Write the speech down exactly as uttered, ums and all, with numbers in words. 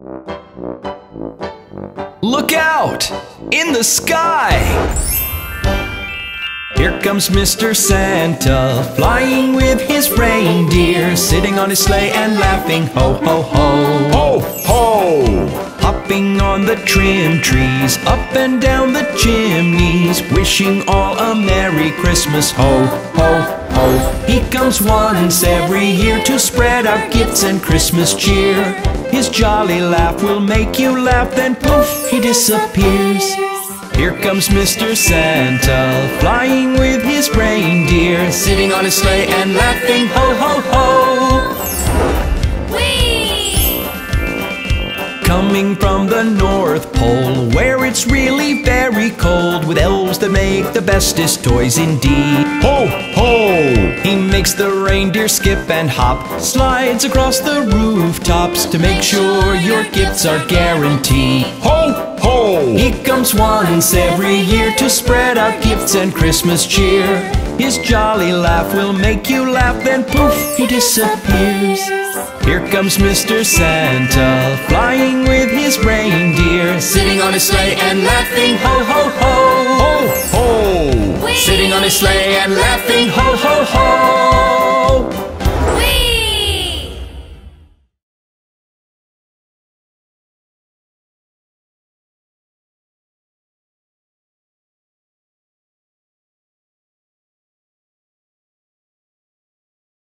Look out! In the sky! Here comes Mister Santa, flying with his reindeer, sitting on his sleigh and laughing, ho, ho, ho. Ho, ho! Hopping on the trim trees, up and down the chimneys, wishing all a Merry Christmas, ho, ho, ho. He comes once every year to spread out gifts and Christmas cheer. His jolly laugh will make you laugh, then poof, he disappears. Here comes Mister Santa, flying with his reindeer, sitting on his sleigh and laughing, ho, ho, ho. Whee! Coming from the North Pole, where it's really very cold, with elves that make the bestest toys indeed. Ho, ho! He makes the reindeer skip and hop, slides across the rooftops to make sure your gifts are guaranteed. Ho, ho! He comes once every year to spread out gifts and Christmas cheer. His jolly laugh will make you laugh, then poof, he disappears. Here comes Mister Santa, flying with his reindeer, sitting on his sleigh and laughing, ho, ho, ho. Ho, ho! Sitting on his sleigh and laughing, ho, ho, ho.